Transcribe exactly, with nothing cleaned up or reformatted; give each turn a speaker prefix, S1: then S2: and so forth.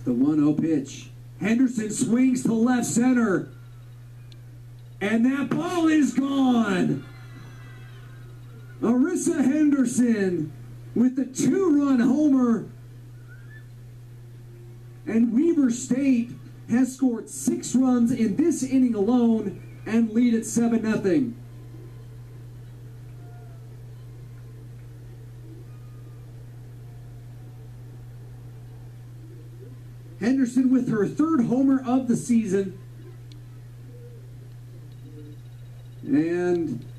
S1: The one oh pitch. Henderson swings to left center. And that ball is gone. Arissa Henderson with the two-run homer. And Weber State has scored six runs in this inning alone and lead at seven nothing. Henderson with her third homer of the season. And